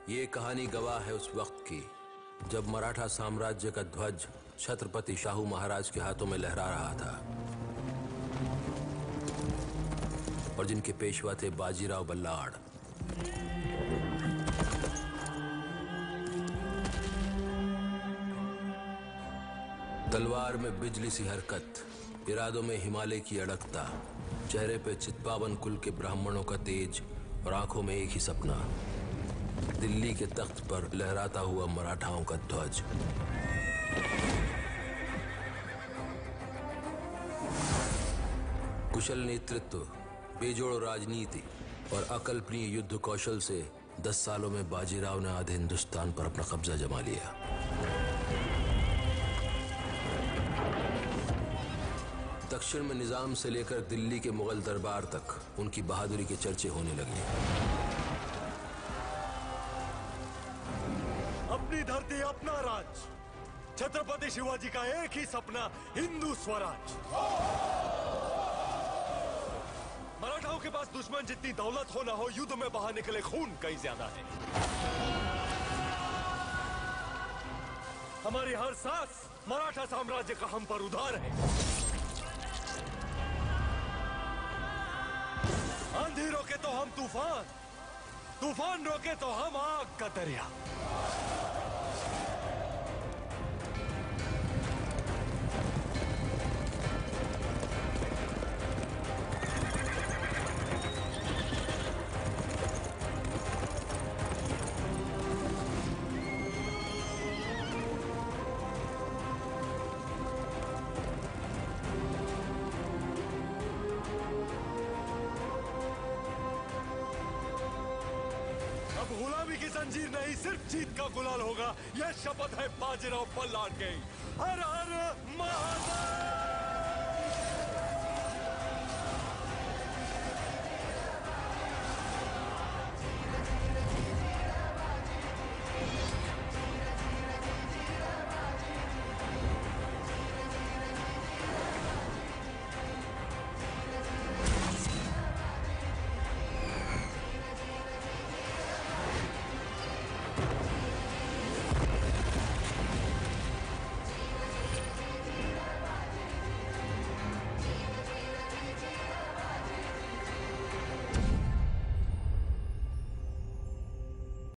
ये कहानी गवाह है उस वक्त की जब मराठा साम्राज्य का ध्वज छत्रपति शाहू महाराज के हाथों में लहरा रहा था और जिनके पेशवा थे बाजीराव बल्लाड़। तलवार में बिजली सी हरकत, इरादों में हिमालय की अड़कता, चेहरे पे चित्पावन कुल के ब्राह्मणों का तेज और आंखों में एक ही सपना, दिल्ली के तख्त पर लहराता हुआ मराठाओं का ध्वज। कुशल नेतृत्व, बेजोड़ राजनीति और अकल्पनीय युद्ध कौशल से 10 सालों में बाजीराव ने आधे हिंदुस्तान पर अपना कब्जा जमा लिया। दक्षिण में निजाम से लेकर दिल्ली के मुगल दरबार तक उनकी बहादुरी के चर्चे होने लगे। अपनी धरती अपना राज, छत्रपति शिवाजी का एक ही सपना, हिंदू स्वराज। मराठाओं के पास दुश्मन जितनी दौलत हो ना हो, युद्ध में बहा निकले खून कहीं ज्यादा है। हमारी हर सांस मराठा साम्राज्य का हम पर उधार है। आंधी रोके तो हम तूफान, तूफान रोके तो हम आग का दरिया। गुलामी की जंजीर नहीं, सिर्फ जीत का गुलाल होगा। यह शपथ है बाजीराव बल्लाड़ की। हर हर महादेव।